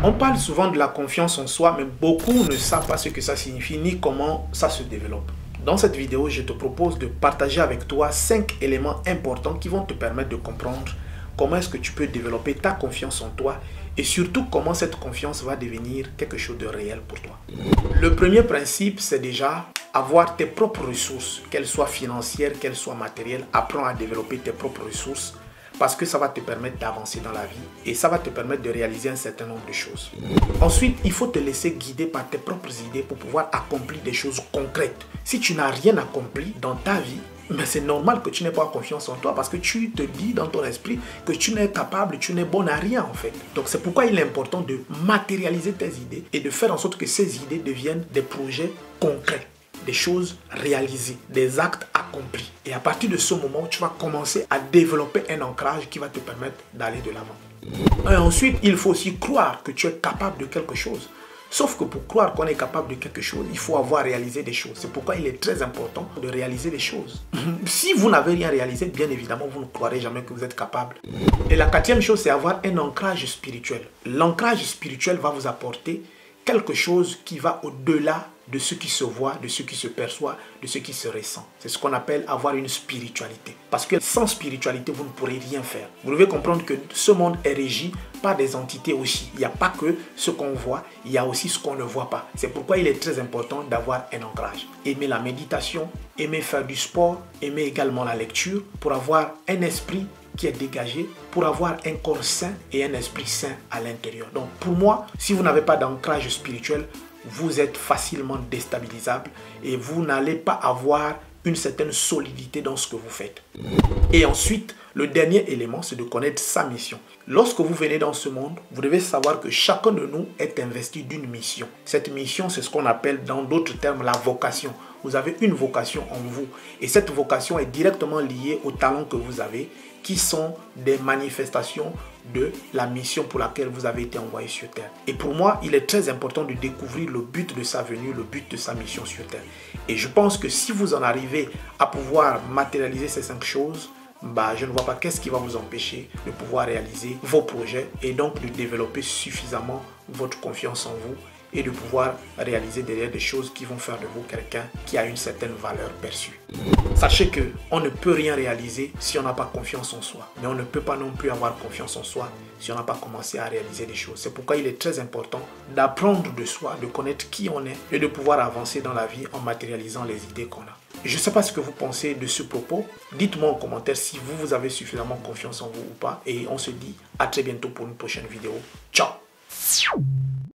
On parle souvent de la confiance en soi, mais beaucoup ne savent pas ce que ça signifie ni comment ça se développe. Dans cette vidéo, je te propose de partager avec toi 5 éléments importants qui vont te permettre de comprendre comment est-ce que tu peux développer ta confiance en toi et surtout comment cette confiance va devenir quelque chose de réel pour toi. Le premier principe, c'est déjà avoir tes propres ressources, qu'elles soient financières, qu'elles soient matérielles. Apprends à développer tes propres ressources parce que ça va te permettre d'avancer dans la vie et ça va te permettre de réaliser un certain nombre de choses. Ensuite, il faut te laisser guider par tes propres idées pour pouvoir accomplir des choses concrètes. Si tu n'as rien accompli dans ta vie, mais c'est normal que tu n'aies pas confiance en toi parce que tu te dis dans ton esprit que tu n'es capable, tu n'es bon à rien en fait. Donc c'est pourquoi il est important de matérialiser tes idées et de faire en sorte que ces idées deviennent des projets concrets, des choses réalisées, des actes accomplis. Et à partir de ce moment, tu vas commencer à développer un ancrage qui va te permettre d'aller de l'avant. Et ensuite, il faut aussi croire que tu es capable de quelque chose. Sauf que pour croire qu'on est capable de quelque chose, il faut avoir réalisé des choses. C'est pourquoi il est très important de réaliser des choses. Si vous n'avez rien réalisé, bien évidemment, vous ne croirez jamais que vous êtes capable. Et la quatrième chose, c'est avoir un ancrage spirituel. L'ancrage spirituel va vous apporter quelque chose qui va au-delà de ce qui se voit, de ce qui se perçoit, de ce qui se ressent. C'est ce qu'on appelle avoir une spiritualité. Parce que sans spiritualité, vous ne pourrez rien faire. Vous devez comprendre que ce monde est régi par des entités aussi. Il n'y a pas que ce qu'on voit, il y a aussi ce qu'on ne voit pas. C'est pourquoi il est très important d'avoir un ancrage. Aimer la méditation, aimer faire du sport, aimer également la lecture pour avoir un esprit qui est dégagé, pour avoir un corps sain et un esprit sain à l'intérieur. Donc pour moi, si vous n'avez pas d'ancrage spirituel, vous êtes facilement déstabilisable et vous n'allez pas avoir une certaine solidité dans ce que vous faites. Et ensuite, le dernier élément, c'est de connaître sa mission. Lorsque vous venez dans ce monde, vous devez savoir que chacun de nous est investi d'une mission. Cette mission, c'est ce qu'on appelle dans d'autres termes la vocation. Vous avez une vocation en vous et cette vocation est directement liée aux talents que vous avez qui sont des manifestations de la mission pour laquelle vous avez été envoyé sur Terre. Et pour moi, il est très important de découvrir le but de sa venue, le but de sa mission sur Terre. Et je pense que si vous en arrivez à pouvoir matérialiser ces 5 choses, je ne vois pas qu'est-ce qui va vous empêcher de pouvoir réaliser vos projets et donc de développer suffisamment votre confiance en vous et de pouvoir réaliser derrière des choses qui vont faire de vous quelqu'un qui a une certaine valeur perçue. Sachez qu'on ne peut rien réaliser si on n'a pas confiance en soi. Mais on ne peut pas non plus avoir confiance en soi si on n'a pas commencé à réaliser des choses. C'est pourquoi il est très important d'apprendre de soi, de connaître qui on est et de pouvoir avancer dans la vie en matérialisant les idées qu'on a. Je ne sais pas ce que vous pensez de ce propos. Dites-moi en commentaire si vous avez suffisamment confiance en vous ou pas. Et on se dit à très bientôt pour une prochaine vidéo. Ciao!